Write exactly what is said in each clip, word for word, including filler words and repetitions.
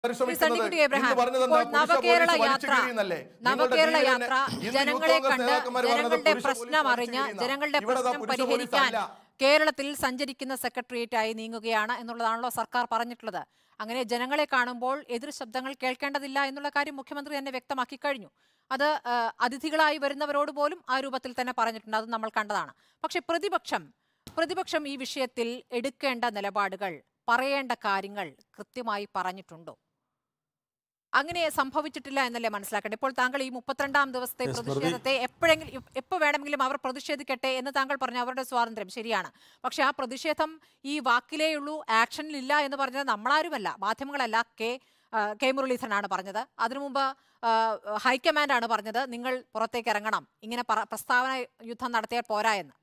Sunnykutty Abraham ഇപ്പോൾ നവകേരള യാത്ര നവകേരള യാത്ര ജനങ്ങളെ കണ്ട് ജനങ്ങളുടെ പ്രശ്നം അറിഞ്ഞ് ജനങ്ങളുടെ പ്രശ്നം പരിഹരിക്കാൻ കേരളത്തിൽ സഞ്ചരിക്കുന്ന സെക്രട്ടേറിയറ്റായി നീങ്ങുകയാണ് എന്നുള്ളതാണല്ലോ സർക്കാർ പറഞ്ഞിട്ടുള്ളത്. അങ്ങനെ ജനങ്ങളെ കാണുമ്പോൾ എതിർ ശബ്ദങ്ങൾ കേൾക്കേണ്ടതില്ല എന്നുള്ള കാര്യം മുഖ്യമന്ത്രി തന്നെ വ്യക്തമാക്കി കഴിഞ്ഞു. അത് അതിഥികളായി വരുന്നവരോട് പോലും ആ രൂപത്തിൽ തന്നെ പറഞ്ഞിട്ടുണ്ട്. അത് നമ്മൾ കണ്ടതാണ്. പക്ഷെ പ്രതിപക്ഷം പ്രതിപക്ഷം ഈ വിഷയത്തിൽ എടുക്കേണ്ട നിലപാടുകൾ, പറയേണ്ട കാര്യങ്ങൾ കൃത്യമായി പറഞ്ഞിട്ടുണ്ടോ? അങ്ങനെ സംഭവിച്ചിട്ടില്ല എന്നല്ലേ മനസ്സിലാക്കേണ്ടത്. ഇപ്പോൾ താങ്കൾ ഈ മുപ്പത്തിരണ്ടാം ദിവസത്തെ പ്രതിഷേധത്തെ എപ്പോഴെങ്കിലും എപ്പോൾ വേണമെങ്കിലും അവർ പ്രതിഷേധിക്കട്ടെ എന്ന് താങ്കൾ പറഞ്ഞു, അവരുടെ സ്വാതന്ത്ര്യം ശരിയാണ്. പക്ഷെ ആ പ്രതിഷേധം ഈ വാക്കിലേയുള്ളൂ, ആക്ഷനിലില്ല എന്ന് പറഞ്ഞത് നമ്മളാരുമല്ല, മാധ്യമങ്ങളല്ല, കെ കെ മുരളീധരനാണ് പറഞ്ഞത്. അതിനു മുമ്പ് ഹൈക്കമാൻഡാണ് പറഞ്ഞത് നിങ്ങൾ പുറത്തേക്ക് ഇറങ്ങണം, ഇങ്ങനെ പ്രസ്താവന യുദ്ധം നടത്തിയാൽ പോരാ എന്ന്.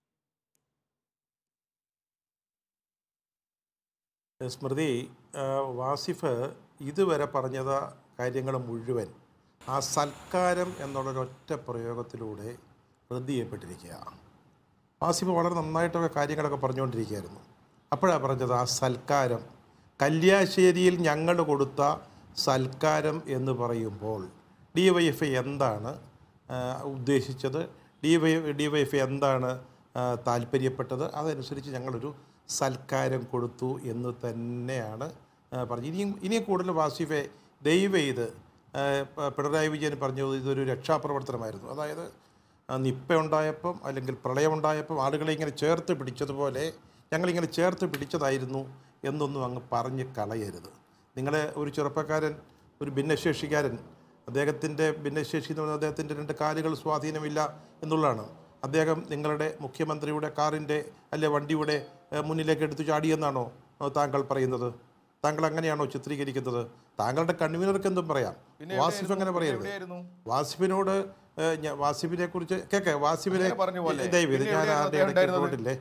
സ്മൃതി, വാസിഫ് ഇതുവരെ പറഞ്ഞത് കാര്യങ്ങൾ മുഴുവൻ ആ സൽക്കാരം എന്നുള്ളൊരൊറ്റ പ്രയോഗത്തിലൂടെ റദ്ദ് ചെയ്യപ്പെട്ടിരിക്കുകയാണ്. വാസിഫ് വളരെ നന്നായിട്ടൊക്കെ കാര്യങ്ങളൊക്കെ പറഞ്ഞുകൊണ്ടിരിക്കുകയായിരുന്നു. അപ്പോഴാണ് പറഞ്ഞത് ആ സൽക്കാരം, കല്യാശ്ശേരിയിൽ ഞങ്ങൾ കൊടുത്ത സൽക്കാരം എന്ന് പറയുമ്പോൾ ഡി വൈ എഫ് ഐ എന്താണ് ഉദ്ദേശിച്ചത്, D Y D Y F I എന്താണ് താല്പര്യപ്പെട്ടത്, അതനുസരിച്ച് ഞങ്ങളൊരു സൽക്കാരം കൊടുത്തു എന്ന് തന്നെയാണ് പറഞ്ഞു. ഇനിയും ഇനിയും കൂടുതൽ വാസിഫെ ദയവ് ചെയ്ത് പിണറായി വിജയൻ പറഞ്ഞു ഇതൊരു രക്ഷാപ്രവർത്തനമായിരുന്നു. അതായത് നിപ്പ ഉണ്ടായപ്പം അല്ലെങ്കിൽ പ്രളയമുണ്ടായപ്പം ആളുകളെ ഇങ്ങനെ ചേർത്ത് പിടിച്ചതുപോലെ ഞങ്ങളിങ്ങനെ ചേർത്ത് പിടിച്ചതായിരുന്നു എന്നൊന്നും അങ്ങ് പറഞ്ഞ് കളയരുത്. നിങ്ങളെ ഒരു ചെറുപ്പക്കാരൻ, ഒരു ഭിന്നശേഷിക്കാരൻ, അദ്ദേഹത്തിൻ്റെ ഭിന്നശേഷി എന്ന് പറഞ്ഞാൽ അദ്ദേഹത്തിൻ്റെ രണ്ട് കാലുകൾ സ്വാധീനമില്ല എന്നുള്ളതാണ്. അദ്ദേഹം നിങ്ങളുടെ മുഖ്യമന്ത്രിയുടെ കാറിൻ്റെ അല്ലെ വണ്ടിയുടെ മുന്നിലേക്ക് എടുത്തു ചാടിയെന്നാണോ താങ്കൾ പറയുന്നത്? താങ്കൾ അങ്ങനെയാണോ ചിത്രീകരിക്കുന്നത്? താങ്കളുടെ കൺവീനർക്ക് എന്തും പറയാം, വാസിഫ് അങ്ങനെ പറയരുത്. വാസിഫിനോട് വാസിഫിനെ കുറിച്ച് കേക്കെ വാസിഫിനെ ദയവേത് ഞാൻ ആരുടെ ഇടയ്ക്കില്ലേ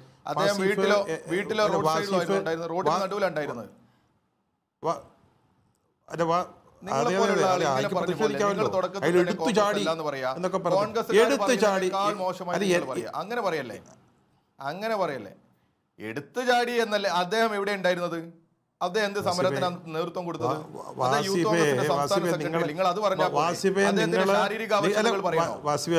എടുത്തു ചാടി എന്നൊക്കെ പറഞ്ഞു. എടുത്തു ചാടി അങ്ങനെ പറയല്ലേ, അങ്ങനെ പറയല്ലേ. എടുത്തു ചാടി എന്നല്ലേ അദ്ദേഹം എവിടെ ഉണ്ടായിരുന്നത്? അദ്ദേഹം എന്ത് സമരത്തിനാണ് നേതൃത്വം കൊടുത്തത്? നിങ്ങൾ അത് പറഞ്ഞാൽ ശാരീരിക ആവശ്യകതകൾ പറയണോ?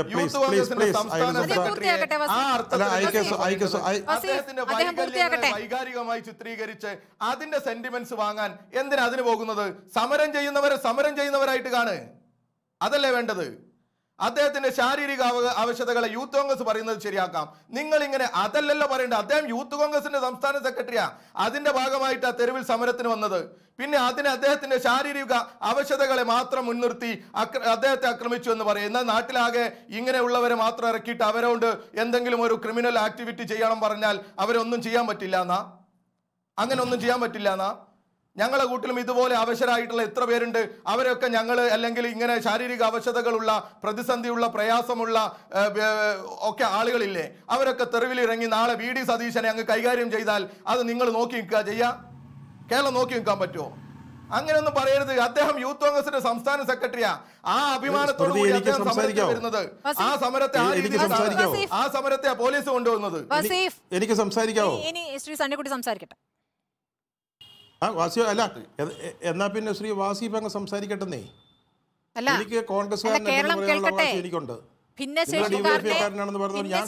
വൈകാരികമായി ചിത്രീകരിച്ച് അതിന്റെ സെന്റിമെന്റ്സ് വാങ്ങാൻ എന്തിനാ അതിന് പോകുന്നത്? സമരം ചെയ്യുന്നവരെ സമരം ചെയ്യുന്നവരായിട്ട് കാണ്, അതല്ലേ വേണ്ടത്. അദ്ദേഹത്തിന്റെ ശാരീരിക ആവശ്യകതകളെ യൂത്ത് കോൺഗ്രസ് പറയുന്നത് ശരിയാക്കാം. നിങ്ങൾ ഇങ്ങനെ അതല്ലല്ലോ പറയേണ്ടത്. അദ്ദേഹം യൂത്ത് കോൺഗ്രസിന്റെ സംസ്ഥാന സെക്രട്ടറിയാ, അതിന്റെ ഭാഗമായിട്ടാ തെരുവിൽ സമരത്തിന് വന്നത്. പിന്നെ അതിന് അദ്ദേഹത്തിന്റെ ശാരീരിക ആവശ്യകതകളെ മാത്രം മുൻനിർത്തി അദ്ദേഹത്തെ ആക്രമിച്ചു എന്ന് പറയും. എന്നാൽ നാട്ടിലാകെ ഇങ്ങനെയുള്ളവരെ മാത്രം ഇറക്കിയിട്ട് അവരോട് എന്തെങ്കിലും ഒരു ക്രിമിനൽ ആക്ടിവിറ്റി ചെയ്യണം പറഞ്ഞാൽ അവരൊന്നും ചെയ്യാൻ പറ്റില്ല എന്നാ? അങ്ങനെ ഒന്നും ചെയ്യാൻ പറ്റില്ല എന്നാ? ഞങ്ങളെ കൂട്ടിലും ഇതുപോലെ അവശരായിട്ടുള്ള എത്ര പേരുണ്ട്? അവരൊക്കെ ഞങ്ങൾ അല്ലെങ്കിൽ ഇങ്ങനെ ശാരീരിക അവശതകളുള്ള, പ്രതിസന്ധിയുള്ള, പ്രയാസമുള്ള ഒക്കെ ആളുകളില്ലേ? അവരൊക്കെ തെരുവിലിറങ്ങി നാളെ വി ഡി സതീശനെ അങ്ങ് കൈകാര്യം ചെയ്താൽ അത് നിങ്ങൾ നോക്കി നിൽക്കുക ചെയ്യാ? കേരളം നോക്കി നിൽക്കാൻ പറ്റുമോ? അങ്ങനെയൊന്നും പറയരുത്. അദ്ദേഹം യൂത്ത് കോൺഗ്രസിന്റെ സംസ്ഥാന സെക്രട്ടറിയാ. ആ അഭിമാനത്തോടു കൂടി അദ്ദേഹം സമരത്തിൽ വരുന്നത്. ആ സമരത്തെ ആ സമരത്തെ പോലീസ് കൊണ്ടുവന്നത്. എനിക്ക് സംസാരിക്കാവോ? ശ്രീ സണ്ണിക്കുട്ടി സംസാരിക്കട്ടെ. ആ വാസി അല്ല എന്നാ പിന്നെ ശ്രീ വാസിഫ് അങ്ങ് സംസാരിക്കട്ടെന്നേ. എനിക്ക് കോൺഗ്രസ്സുകാരനുണ്ട്, ഭിന്നശേഷിക്കാരനാണെന്ന് പറഞ്ഞത് ഞാൻ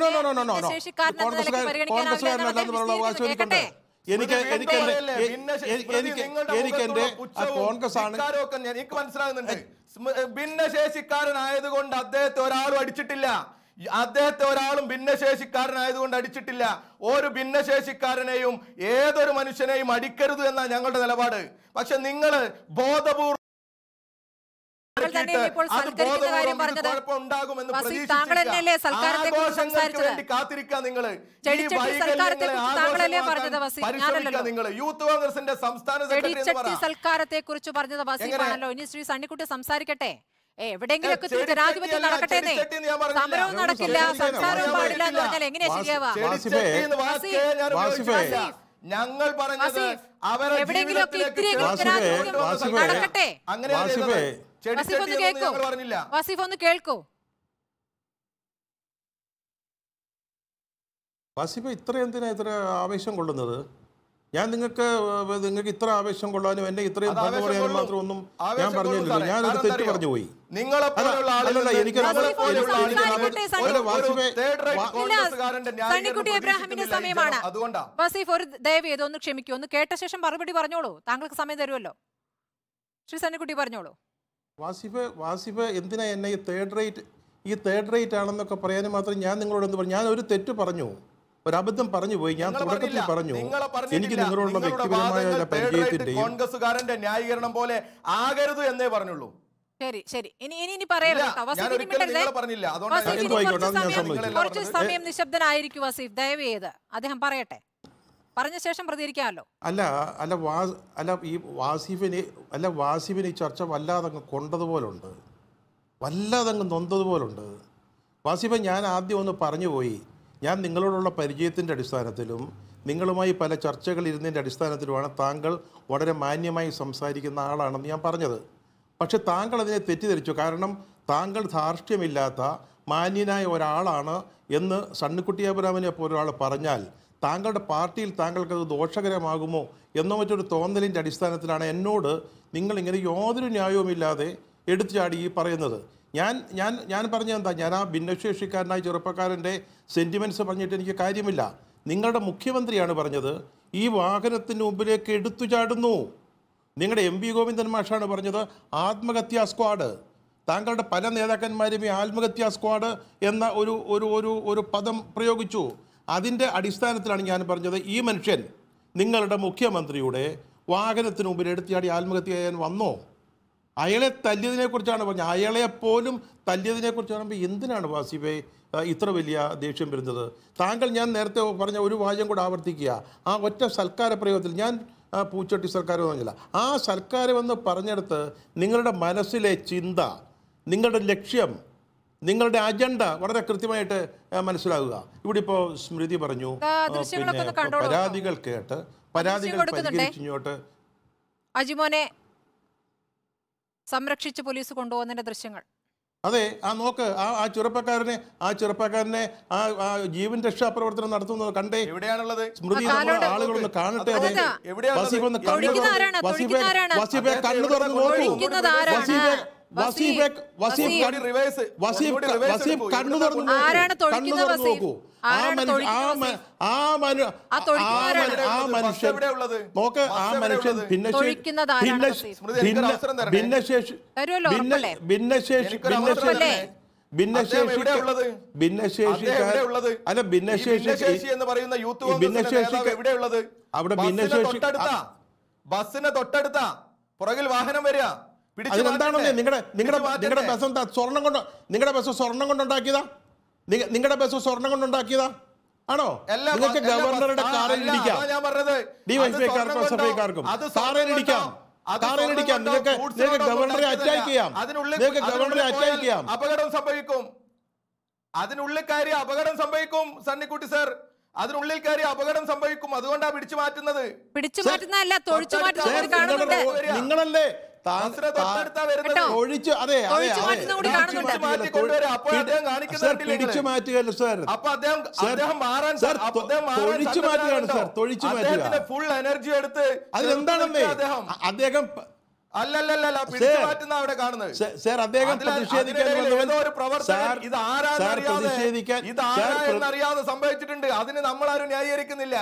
കോൺഗ്രസ്സുകാരനല്ലെന്ന് പറഞ്ഞ വാസി എനിക്കുണ്ട്. എനിക്ക് എനിക്ക് എനിക്ക് എനിക്ക് എന്റെ കോൺഗ്രസ് ആണ്. എനിക്ക് മനസ്സിലാകുന്നുണ്ട്. ഭിന്നശേഷിക്കാരനായതുകൊണ്ട് അദ്ദേഹത്തെ ഒരാളും അടിച്ചിട്ടില്ല. അദ്ദേഹത്തെ ഒരാളും ഭിന്നശേഷിക്കാരനായതുകൊണ്ട് അടിച്ചിട്ടില്ല. ഒരു ഭിന്നശേഷിക്കാരനെയും ഏതൊരു മനുഷ്യനെയും അടിക്കരുത് എന്നാണ് ഞങ്ങളുടെ നിലപാട്. പക്ഷെ നിങ്ങൾ ബോധപൂർവ്വം കാത്തിരിക്കുക. നിങ്ങള് നിങ്ങള് യൂത്ത് കോൺഗ്രസിന്റെ സംസ്ഥാന സൽക്കാരത്തെ കുറിച്ച് പറഞ്ഞത് വസീഫാണല്ലോ. ഇനി ശ്രീ സണ്ണിക്കുട്ടി സംസാരിക്കട്ടെ. എവിടെയെങ്കിലൊക്കെ ജനാധിപത്യം നടക്കട്ടെ. സമരവും നടക്കില്ല, സംസാരവും പാടില്ല എന്ന് പറഞ്ഞാൽ എങ്ങനെയാ ശരിയാവാ? ഞങ്ങൾ പറഞ്ഞത് എവിടെയെങ്കിലൊക്കെ നടക്കട്ടെ. വസീഫ് ഒന്ന് കേൾക്കൂ. വാസിഫ് ഇത്ര എന്തിനാ ഇത്ര ആവേശം കൊള്ളുന്നത്? ഞാൻ നിങ്ങൾക്ക് നിങ്ങൾക്ക് ഇത്ര ആവേശം കൊള്ളാനും എന്നെ ഇത്രയും പറഞ്ഞു പറയാനും മാത്രം ഒന്നും ഞാൻ പറഞ്ഞില്ല. ഞാനൊരു തെറ്റ് പറഞ്ഞു പോയി. വസീഫ്, ഒരു ദയവ് ചെയ്ത് ഒന്ന് ക്ഷമിക്കൂ, ഒന്ന് കേട്ട ശേഷം മറുപടി പറഞ്ഞോളൂ. താങ്കൾക്ക് സമയം തരുമല്ലോ. ശ്രീ സണ്ണിക്കുട്ടി പറഞ്ഞോളൂ. വാസിഫ് വാസിഫ് എന്തിനാ എന്നെ ഈ തേർഡ് റേറ്റ് ഈ തേർഡ് റേറ്റ് ആണെന്നൊക്കെ പറയാനും മാത്രം ഞാൻ നിങ്ങളോട് എന്ത് പറഞ്ഞു? ഞാൻ ഒരു തെറ്റ് പറഞ്ഞു, ഒരബദ്ധം പറഞ്ഞു പോയി. ഞാൻ തുടക്കത്തിൽ പറഞ്ഞു എനിക്ക് നിങ്ങളോടുള്ള വ്യക്തിപരമായ പരിചയത്തിന്റെയും കോൺഗ്രസുകാരന്റെ ന്യായീകരണം പോലെ ആകരുത് എന്നേ പറഞ്ഞുള്ളൂ. ശരി ശരി ഇനി ഇനി ഇനി കുറച്ച് സമയം നിശബ്ദനായിരിക്കും വസീഫ്, ദയവ് ചെയ്ത് അദ്ദേഹം പറയട്ടെ. പറഞ്ഞ ശേഷം പ്രതികരിക്കാമല്ലോ. അല്ല അല്ല വാ അല്ല ഈ വാസിഫിന് അല്ല വാസിഫിന് ഈ ചർച്ച വല്ലാതങ്ങ് കൊണ്ടതുപോലുണ്ട്, വല്ലാതങ്ങ് നൊന്തതുപോലുണ്ട്. വാസിഫ, ഞാൻ ആദ്യം ഒന്ന് പറഞ്ഞു പോയി. ഞാൻ നിങ്ങളോടുള്ള പരിചയത്തിൻ്റെ അടിസ്ഥാനത്തിലും നിങ്ങളുമായി പല ചർച്ചകൾ ഇരുന്നതിൻ്റെ അടിസ്ഥാനത്തിലുമാണ് താങ്കൾ വളരെ മാന്യമായി സംസാരിക്കുന്ന ആളാണെന്ന് ഞാൻ പറഞ്ഞത്. പക്ഷെ താങ്കൾ അതിനെ തെറ്റിദ്ധരിച്ചു. കാരണം താങ്കൾ ധാർഷ്ട്യമില്ലാത്ത മാന്യനായ ഒരാളാണ് എന്ന് സണ്ണിക്കുട്ടി അബ്രഹാമിനെ പോലെ ഒരാൾ പറഞ്ഞാൽ താങ്കളുടെ പാർട്ടിയിൽ താങ്കൾക്കത് ദോഷകരമാകുമോ എന്നോ മറ്റൊരു തോന്നലിൻ്റെ അടിസ്ഥാനത്തിലാണ് എന്നോട് നിങ്ങളിങ്ങനെ യാതൊരു ന്യായവുമില്ലാതെ എടുത്തു ചാടി ഈ പറയുന്നത്. ഞാൻ ഞാൻ ഞാൻ പറഞ്ഞതെന്താ, ഞാൻ ആ ഭിന്നശേഷിക്കാരനായ ചെറുപ്പക്കാരൻ്റെ സെൻറ്റിമെൻറ്റ്സ് പറഞ്ഞിട്ട് എനിക്ക് കാര്യമില്ല. നിങ്ങളുടെ മുഖ്യമന്ത്രിയാണ് പറഞ്ഞത് ഈ വാഹനത്തിന് മുമ്പിലേക്ക് എടുത്തു ചാടുന്നു. നിങ്ങളുടെ എം പി ഗോവിന്ദൻ മാഷാണ് പറഞ്ഞത് ആത്മഹത്യാ സ്ക്വാഡ്. താങ്കളുടെ പല നേതാക്കന്മാരും ഈ ആത്മഹത്യാ സ്ക്വാഡ് എന്ന ഒരു ഒരു ഒരു ഒരു പദം പ്രയോഗിച്ചു. അതിൻ്റെ അടിസ്ഥാനത്തിലാണ് ഞാൻ പറഞ്ഞത് ഈ മനുഷ്യൻ നിങ്ങളുടെ മുഖ്യമന്ത്രിയുടെ വാഹനത്തിന് മുമ്പിൽ എടുത്തു ചാടി ആത്മഹത്യ ചെയ്യാൻ വന്നോ? അയാളെ തല്ലിയതിനെക്കുറിച്ചാണ് പറഞ്ഞത്. അയാളെപ്പോലും തല്ലിയതിനെക്കുറിച്ച് പറയുമ്പോൾ എന്തിനാണ് വാസിഫെ ഇത്ര വലിയ ദേഷ്യം വരുന്നത്? താങ്കൾ ഞാൻ നേരത്തെ പറഞ്ഞ ഒരു വാചകം കൂടെ ആവർത്തിക്കുക. ആ ഒറ്റ സൽക്കാര പ്രയോഗത്തിൽ ഞാൻ പൂച്ചട്ടി സർക്കാർ പറഞ്ഞില്ല, ആ സർക്കാരെന്ന് പറഞ്ഞെടുത്ത് നിങ്ങളുടെ മനസ്സിലെ ചിന്ത, നിങ്ങളുടെ ലക്ഷ്യം, നിങ്ങളുടെ അജണ്ട വളരെ കൃത്യമായിട്ട് മനസ്സിലാകുക. ഇവിടെ ഇപ്പോൾ സ്മൃതി പറഞ്ഞു പിന്നെ പരാതികൾ കേട്ട് പരാതികൾ പരിഹരിച്ചിങ്ങോട്ട് അജിമോനെ സംരക്ഷിച്ച് പോലീസ് കൊണ്ടുപോകുന്നതിന്റെ ദൃശ്യങ്ങൾ. അതെ, ആ നോക്ക്, ആ ആ ചെറുപ്പക്കാരനെ ആ ചെറുപ്പക്കാരനെ ആ ആ ജീവൻ രക്ഷാ പ്രവർത്തനം നടത്തുന്നത് കണ്ടേ? എവിടെയാണുള്ളത്? സ്മൃതി ആളുകളൊന്ന് കാണട്ടെ. അതെ, വസീഫ് ഒന്ന് കണ്ണു വസീഫെ വസീഫെ കണ്ണു തുറന്ന് നോക്കൂ. വസീഫെ വസീഫെ വസീഫ് വസീഫ് വസീഫ് കണ്ണു തുറന്ന് കണ്ണു തുറന്ന് നോക്കൂ. ആ മനുഷ്യ ആ മനു ആ മനുഷ്യൻ നോക്ക്, ആ മനുഷ്യൻ ഭിന്നശേഷി ഭിന്നശേഷി ഭിന്നശേഷി ഭിന്നശേഷി ഭിന്നശേഷിക്കാർ അല്ല ഭിന്നശേഷി എന്ന് പറയുന്ന യൂത്ത് ഭിന്നശേഷി എവിടെയുള്ളത്? അവിടെ ഭിന്നശേഷി ബസ്സിന് തൊട്ടടുത്ത പുറകിൽ വാഹനം വരിക. അതിനെന്താണെന്നേ നിങ്ങളുടെ നിങ്ങളുടെ നിങ്ങളുടെ ബസ് എന്താ സ്വർണം കൊണ്ട് നിങ്ങളുടെ ബസ് സ്വർണം കൊണ്ടുണ്ടാക്കിയതാ? നിങ്ങളുടെ ബസ് സ്വർണം കൊണ്ടുണ്ടാക്കിയതാ ആണോ? നിങ്ങൾക്ക് ഗവർണറുടെ കാറിൽ ഇടിക്കാം, ഡിവൈഎഫ്ഐക്കാർക്കും എസ് എഫ് ഐക്കാർക്കും കാറിൽ ഇടിക്കാം, കാറിൽ ഇടിക്കാം. നിങ്ങൾക്ക് നിങ്ങൾക്ക് ഗവർണറെ അറ്റാക്ക് ചെയ്യാം, നിങ്ങൾക്ക് ഗവർണറെ അറ്റാക്ക് ചെയ്യാം. അപകടം സംഭവിക്കും, അതിനുള്ളിൽ കയറി അപകടം സംഭവിക്കും. സണ്ണിക്കുട്ടി സർ, അതിനുള്ളിൽ കയറി അപകടം സംഭവിക്കും. അതുകൊണ്ടാണ് പിടിച്ചു മാറ്റുന്നത്. പിടിച്ചു മാറ്റുന്നതല്ല, തൊഴിച്ചു മാറ്റുന്നത് നിങ്ങളല്ലേ? ഒഴിച്ച് അതെ പിടിച്ചു മാറ്റുകയല്ല സാർ, തൊഴിച്ചു മാറ്റുകയാണ് സാർ, തൊഴിച്ചു മാറ്റുക. ഫുൾ എനർജി എടുത്ത് അതിലെന്താണെന്നേ അദ്ദേഹം അല്ലല്ലല്ല പിടിച്ചു മാറ്റുന്ന അവിടെ കാണുന്നത് സാർ. അദ്ദേഹം പ്രതിഷേധിക്കാൻ അറിയാതെ സംഭവിച്ചിട്ടുണ്ട്. അതിന് നമ്മളാരും ന്യായീകരിക്കുന്നില്ല.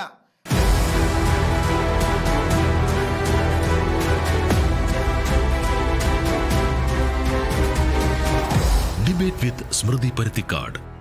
Debate with Smriti Parithikad.